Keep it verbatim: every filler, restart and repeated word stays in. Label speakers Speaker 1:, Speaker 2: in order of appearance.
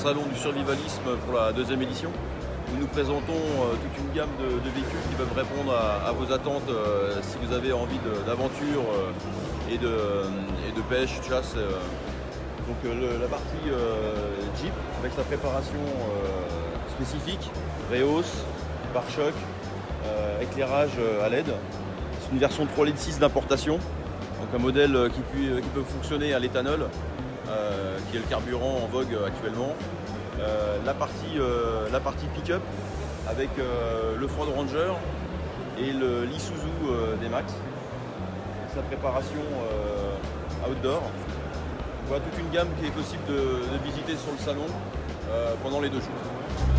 Speaker 1: salon du survivalisme pour la deuxième édition, où nous présentons euh, toute une gamme de, de véhicules qui peuvent répondre à, à vos attentes euh, si vous avez envie d'aventure euh, et, de, et de pêche, chasse. Euh. Donc euh, le, la partie euh, Jeep avec sa préparation euh, spécifique, réhausse, pare-choc, euh, éclairage à L E D. C'est une version trois litres six d'importation, donc un modèle qui, peut, qui peut fonctionner à l'éthanol, euh, qui est le carburant en vogue actuellement. Euh, la partie, euh, la partie pick-up avec euh, le Ford Ranger et l'Isuzu euh, D-Max, sa préparation euh, outdoor. Voilà toute une gamme qui est possible de, de visiter sur le salon euh, pendant les deux jours.